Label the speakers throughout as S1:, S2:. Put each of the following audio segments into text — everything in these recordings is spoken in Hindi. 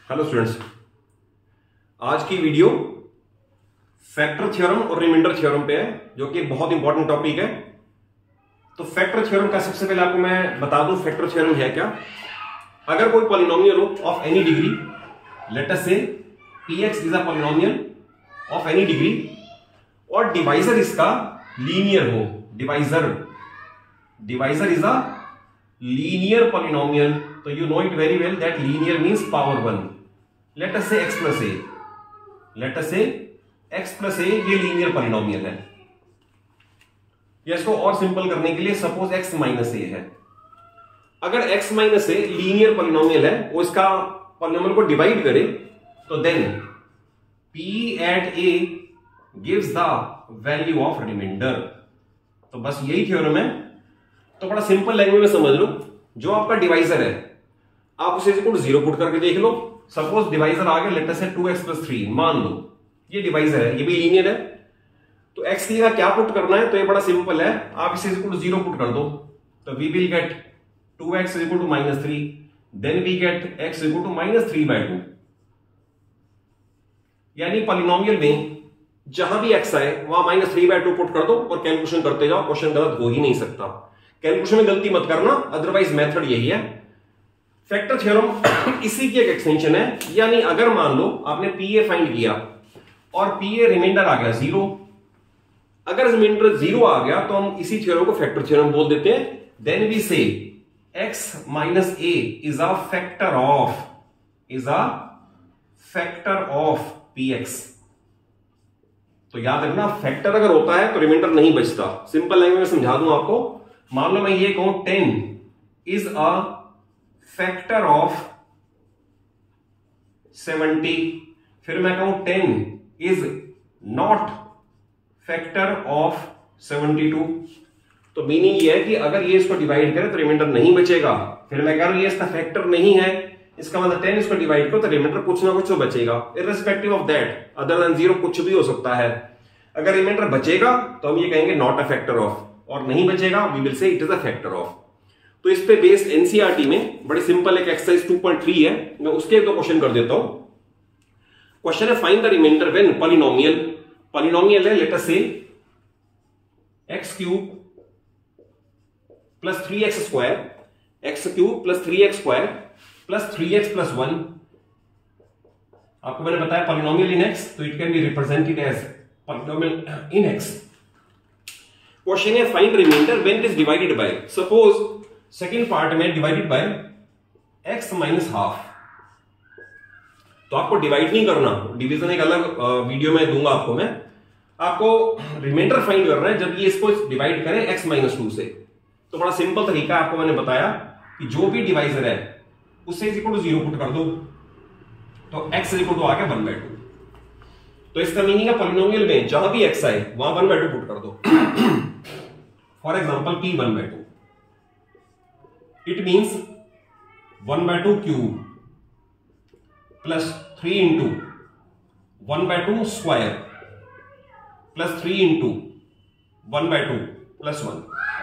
S1: हेलो स्टूडेंट्स, आज की वीडियो फैक्टर थ्योरम और रिमाइंडर थ्योरम पे है, जो कि बहुत इंपॉर्टेंट टॉपिक है। तो फैक्टर थ्योरम का सबसे पहले आपको मैं बता दूं फैक्टर थ्योरम है क्या। अगर कोई पॉलिनोमियल हो of any degree, let us say px is a polynomial of any degree और डिवाइजर इसका लीनियर हो, divisor is a linear polynomial, तो you know it very well that linear means power 1। Let us say x plus ए, ये लीनियर पॉलिनोमियल है। या इसको और सिंपल करने के लिए सपोज x माइनस ए है। अगर x minus a linear polynomial है, वो इसका पॉलिनोमियल को डिवाइड करे, तो then p at a gives the value of remainder. तो बस यही थ्योरम है। तो बड़ा सिंपल लैंग्वेज में समझ लो, जो आपका डिवाइजर है आप उसे जीरो पुट करके देख लो। सपोज डिवाइजर आ गया लेट अस से 2x प्लस 3, मान लो ये डिवाइजर है, ये भी लीनियर है। तो x की जगह क्या पुट करना है, तो ये बड़ा सिंपल है, आप इसे जीरो पुट कर दो। तो we will get 2x equal to minus 3, then we get x equal to minus 3/2। यानी पॉलिनोमियल में जहां भी x आए वहां माइनस 3/2 पुट कर दो और कैलकुलेशन करते जाओ। क्वेश्चन गलत हो ही नहीं सकता। कैलकुलेशन में गलती मत करना, अदरवाइज मेथड यही है। फैक्टर थ्योरम इसी की एक एक्सटेंशन है। यानी अगर मान लो आपने पीए फाइंड किया और पीए रिमाइंडर आ गया 0, अगर रिमाइंडर 0 आ गया तो हम इसी थ्योरम को फैक्टर थ्योरम बोल देते हैं। Then we say x minus a is a factor of px। तो याद रखना, फैक्टर अगर होता है तो रिमाइंडर नहीं बचता। सिंपल लैंग्वेज में समझा दूं आपको। मान लो मैं ये कहूं 10 इज अ फैक्टर ऑफ 70, फिर मैं कहूं 10 इज नॉट फैक्टर ऑफ 72। तो मीनिंग ये है कि अगर ये इसको डिवाइड करे तो रिमाइंडर नहीं बचेगा। फिर मैं कह रहा हूं ये इसका फैक्टर नहीं है, इसका मतलब 10 इसको डिवाइड करो तो रिमाइंडर कुछ ना कुछ तो बचेगा, irrespective of that, other than 0 कुछ भी हो सकता है। अगर रिमाइंडर बचेगा तो हम ये कहेंगे नॉट अ फैक्टर ऑफ, और नहीं बचेगा we will say it is a factor of. तो इस पे बेस्ड एनसीईआरटी में बड़ी सिंपल एक एक्सरसाइज 2.3 है, मैं उसके दो क्वेश्चन कर देता हूं। क्वेश्चन है find the remainder when polynomial है let us say x³ plus 3x square, x³ plus 3x square plus 3x plus 1। आपको मैंने बताया पॉलिनोमियल इन x, तो it can be represented as polynomial in x। Question है find remainder when it is divided by, suppose second part में divided by x minus half. तो आपको डिवाइड नहीं करना, डिवीजन एक अलग वीडियो में दूंगा आपको मैं। आपको रिमाइंडर फाइंड करना है जब ये इसको डिवाइड करें x माइनस 2 से। तो बड़ा सिंपल तरीका आपको मैंने बताया कि जो भी डिवाइजर है उससे इक्वल टू 0 पुट कर दो, तो x इक्वल टू आ गया 1/2। तो इसका मीनिंग है पॉलिनोमियल में जहां भी x आए वहां 1/2 पुट कर दो। For example p 1/2, it means 1/2 cube plus 3 into 1/2 square plus 3 into 1/2 plus 1।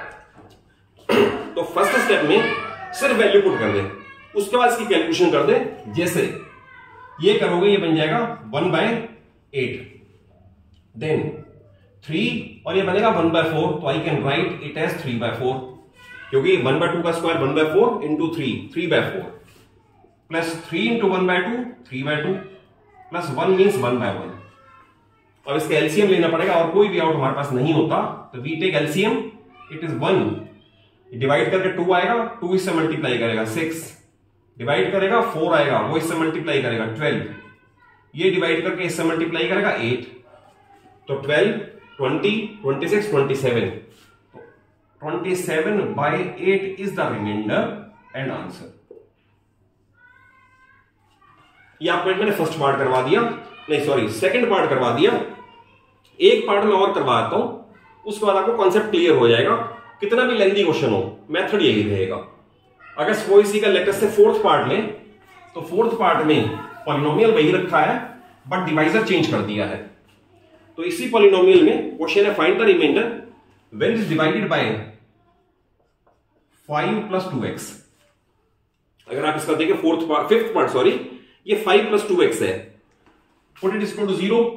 S1: तो फर्स्ट स्टेप में सिर्फ वैल्यू पुट कर दे, उसके बाद इसकी कैलकुलेशन कर दे। जैसे ये करोगे ये बन जाएगा 1/8, देन 3 और ये बनेगा 1/4, तो I can write it as 3/4, क्योंकि 1/2 का square 1/4 into 3/4 plus 3 into 1/2 3/2 plus 1 means 1/1। और इसका एलसीएम लेना पड़ेगा, और कोई भी आउट हमारे पास नहीं होता, तो we take LCM, it is 1 divide करके 2 आएगा, 2 इससे मल्टीप्लाई करेगा 6, डिवाइड करेगा 4 आएगा, वो इससे मल्टीप्लाई करेगा 12, ये डिवाइड करके इससे मल्टीप्लाई करेगा 8, तो 12 20 26 27, 27/8 is the remainder and answer. ये आपको मैंने फर्स्ट पार्ट करवा दिया, नहीं सॉरी सेकंड पार्ट करवा दिया। एक पार्ट में और करवाता हूं, उसके बाद आपको कॉन्सेप्ट क्लियर हो जाएगा। कितना भी लेंथी क्वेश्चन हो मेथड यही रहेगा। अगर सपोज इसी का लेटेस्ट से फोर्थ पार्ट लें, तो फोर्थ पार्ट में पॉलिनोमियल वही रखा है बट डिवाइजर चेंज कर दिया है। तो इसी पॉलिनोमियल में क्वेश्चन है find the remainder when is divided by 5 + 2x। अगर आप इसका देखें फिफ्थ पार्ट ये 5 प्लस 2x है, put it equal to 0,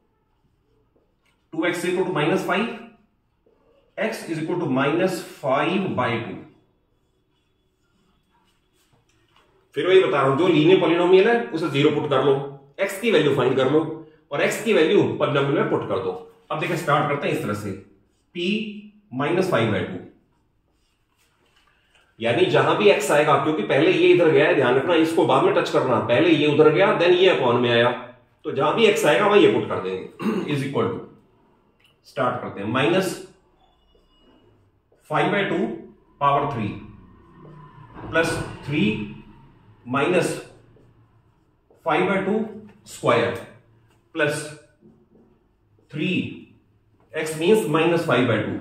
S1: 2x equal to -5, x is equal to -5/2। फिर वही बता रहा हूं, जो लीनियर पॉलिनोमियल है उसे 0 पुट कर लो, x की वैल्यू फाइंड कर लो और x की वैल्यू पॉलिनोमियल में पुट कर दो। अब देखिए स्टार्ट करते हैं इस तरह से, p -5/2, यानी जहां भी x आएगा, क्योंकि पहले ये इधर गया है, ध्यान रखना, इसको बाद में टच करना, पहले ये उधर गया देन ये अपॉन में आया, तो जहां भी x आएगा वहां ये पुट कर देंगे, इज इक्वल टू, स्टार्ट करते हैं, -5/2 power 3 plus 3 minus 5/2 square plus 3x means -5/2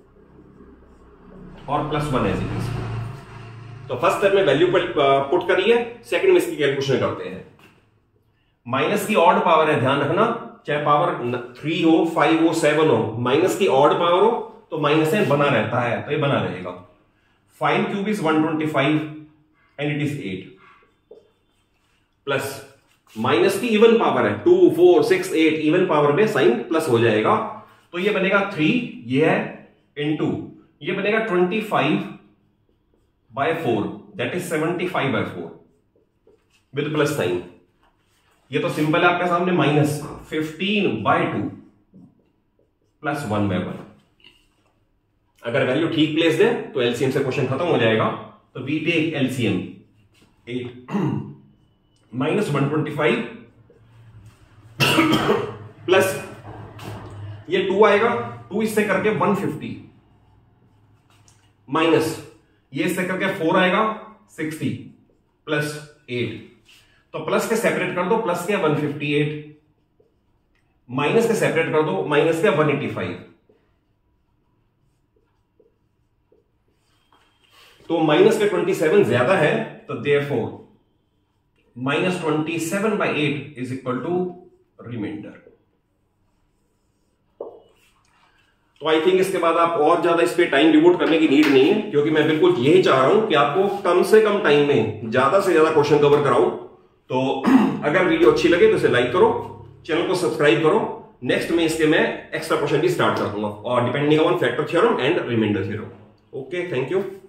S1: और प्लस 1 एज इट इज। तो फर्स्ट स्टेप में वैल्यू पुट करिए, सेकंड में इसकी कैलकुलेशन करते हैं। माइनस की ऑड पावर है, ध्यान रखना, चाहे पावर 3 हो, 5 हो, 7 हो, माइनस की ऑड पावर हो तो माइनस है बना रहता है, तो ये बना रहेगा। 5 cube is 125 and it is 8 plus minus की इवन पावर है 2, 4, 6, 8, इवन पावर में साइन प्लस हो जाएगा, तो ये बनेगा 3, ये है इनटू, ये बनेगा 25/4, that is 75/4 with plus sign. ये तो सिंपल है आपके सामने, -15/2 प्लस 1/1। अगर वैल्यू ठीक प्लेस दे तो एलसीएम से क्वेश्चन खत्म हो जाएगा। तो वी टेक एलसीएम 8 -125 प्लस ये 2 आएगा, 2 इससे करके 150 माइनस ये इससे करके 4 आएगा 60 प्लस 8, तो प्लस के सेपरेट कर दो, प्लस के 158, माइनस के सेपरेट कर दो, माइनस के 185, तो माइनस के 27 ज्यादा है, तो therefore -27/8 is equal to remainder. तो आई थिंक इसके बाद आप और ज्यादा इस पे टाइम डिवोट करने की नीड नहीं है, क्योंकि मैं बिल्कुल यही चाह रहा हूं कि आपको कम से कम टाइम में ज्यादा से ज्यादा क्वेश्चन कवर कराऊं। तो अगर वीडियो अच्छी लगे तो इसे लाइक करो, चैनल को सब्सक्राइब करो। नेक्स्ट में इसके मैं एक्स्ट्रा क्वेश्चन भी स्टार्ट कर दूंगा और depending on factor theorem and remainder theorem. Okay, thank you.